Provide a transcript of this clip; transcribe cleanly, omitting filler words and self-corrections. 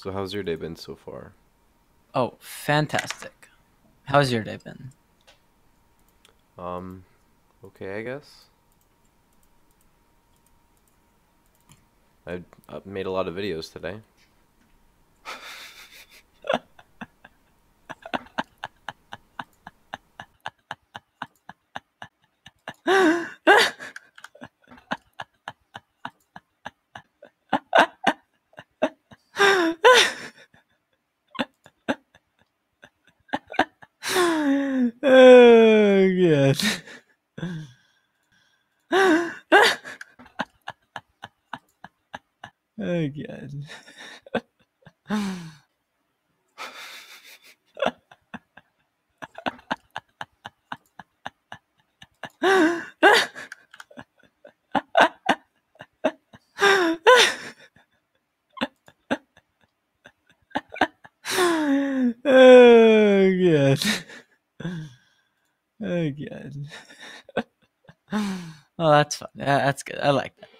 So how's your day been so far? Oh, fantastic. How's your day been? Um, okay, I guess. I made a lot of videos today. Oh, God. Oh, God. Oh, God. Oh, God. Oh, that's fun. Yeah, that's good. I like that.